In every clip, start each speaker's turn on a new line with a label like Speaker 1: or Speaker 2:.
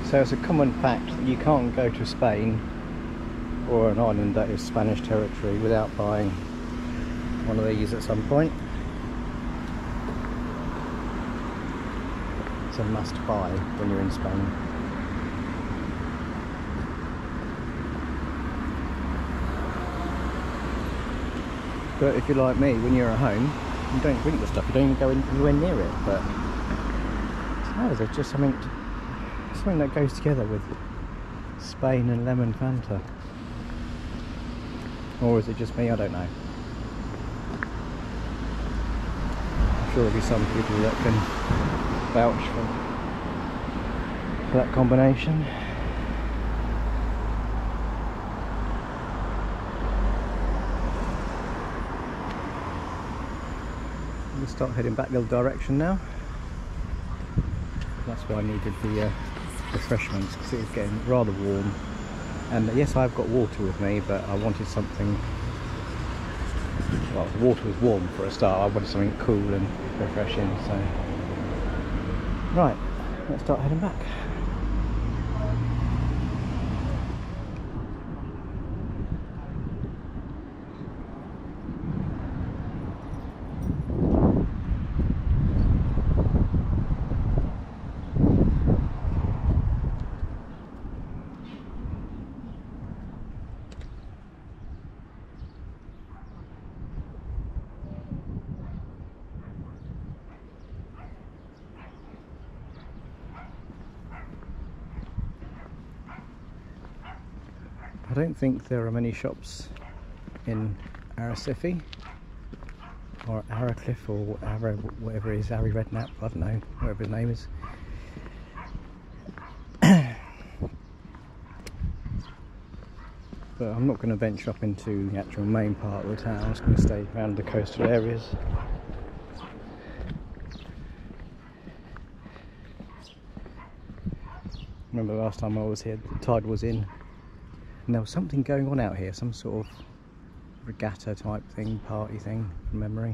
Speaker 1: So it's a common fact that you can't go to Spain or an island that is Spanish territory without buying one of these at some point. It's a must buy when you're in Spain. But if you're like me, when you're at home, you don't drink the stuff, you don't even go anywhere near it. But there's just something that goes together with Spain and lemon Fanta. Or is it just me? I don't know. I'm sure there'll be some people that can vouch for that combination. We'll start heading back the other direction now. That's why I needed the refreshments, because it was getting rather warm. And yes, I've got water with me, but I wanted something. Well, the water was warm for a start. I wanted something cool and refreshing. So, right, let's start heading back. I don't think there are many shops in Arrecife or Arrowcliffe or whatever it is, Harry Redknapp, I don't know, whatever his name is. But I'm not going to venture up into the actual main part of the town. I'm just going to stay around the coastal areas. Remember the last time I was here, the tide was in. And there was something going on out here, some sort of regatta type thing, party thing, from memory.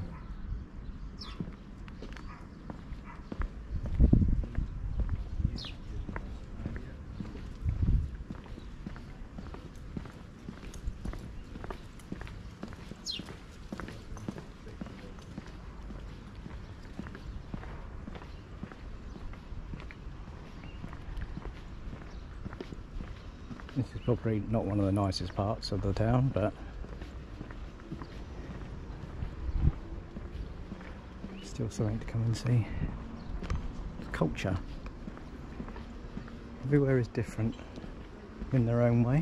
Speaker 1: This is probably not one of the nicest parts of the town, but still something to come and see. Culture. Everywhere is different in their own way.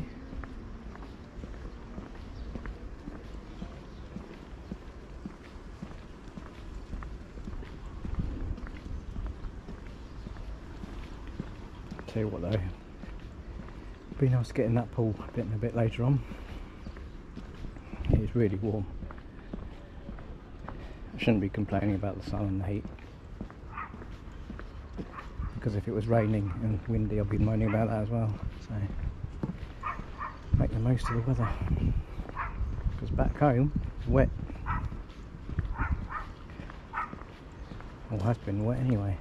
Speaker 1: Tell you what though, be nice to get in that pool a bit later on. It's really warm. I shouldn't be complaining about the sun and the heat, because if it was raining and windy I'd be moaning about that as well. So make the most of the weather, because back home it's wet, or has been wet anyway.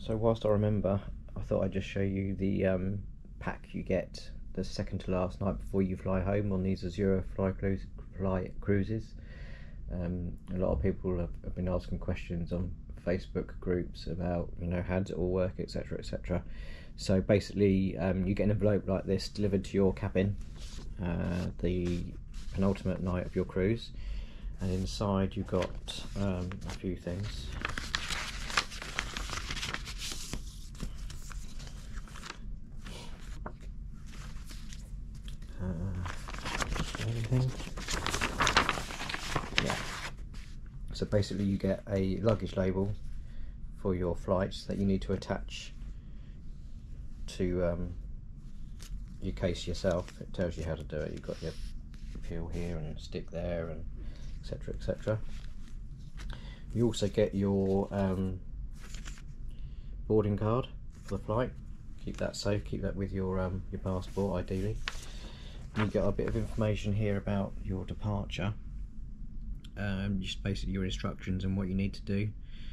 Speaker 1: So whilst I remember, I thought I'd just show you the pack you get the second to last night before you fly home on these Azura fly cruises. A lot of people have been asking questions on Facebook groups about, you know, how does it all work, etc, etc. So basically you get an envelope like this delivered to your cabin the penultimate night of your cruise, and inside you've got a few things. Anything? Yeah. So basically you get a luggage label for your flights that you need to attach to your case yourself. It tells you how to do it. You've got your peel here and stick there, and etc, etc. You also get your boarding card for the flight. Keep that safe, keep that with your passport ideally. You get a bit of information here about your departure, just basically your instructions and what you need to do.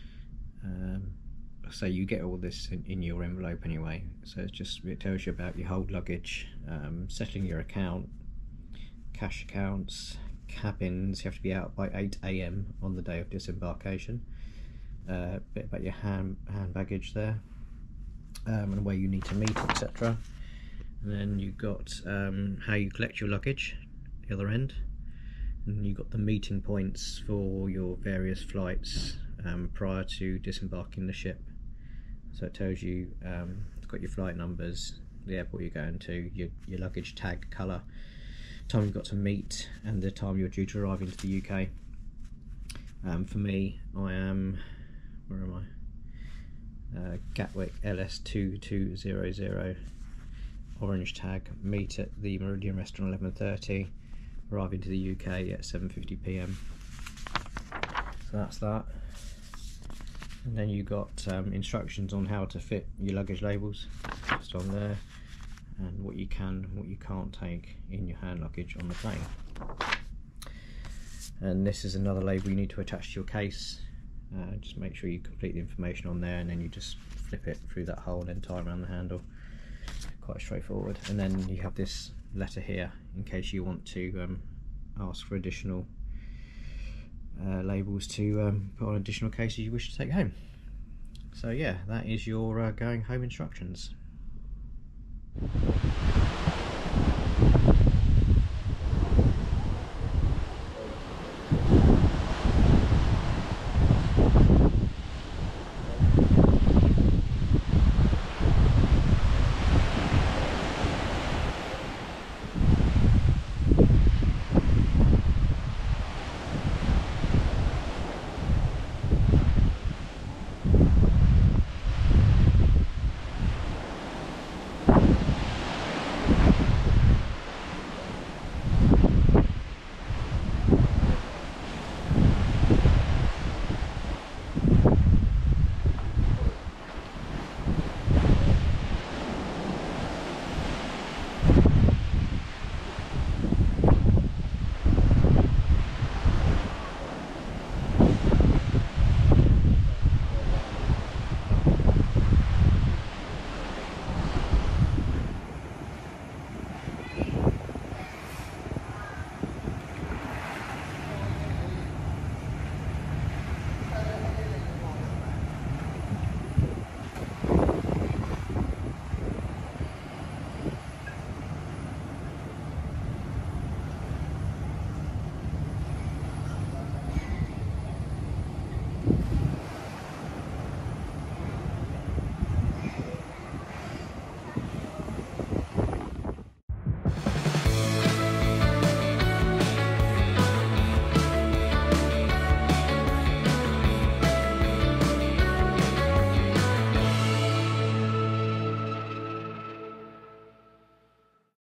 Speaker 1: So you get all this in your envelope anyway, so it tells you about your hold luggage, settling your account, cash accounts, cabins. You have to be out by 8 AM on the day of disembarkation. A bit about your hand baggage there, and where you need to meet, etc. And then you've got how you collect your luggage, the other end, and you've got the meeting points for your various flights prior to disembarking the ship. So it tells you, it's got your flight numbers, the airport you're going to, your luggage tag colour, time you've got to meet, and the time you're due to arrive into the UK. For me, I am, where am I? Gatwick LS2200. Orange tag, meet at the Meridian Restaurant 11:30, arrive into the UK at 7:50 PM. So that's that. And then you got instructions on how to fit your luggage labels just on there, and what you can and what you can't take in your hand luggage on the plane. And this is another label you need to attach to your case. Just make sure you complete the information on there, and then you just flip it through that hole and then tie around the handle. Quite straightforward. And then you have this letter here in case you want to ask for additional labels to put on additional cases you wish to take home. So yeah, that is your going home instructions.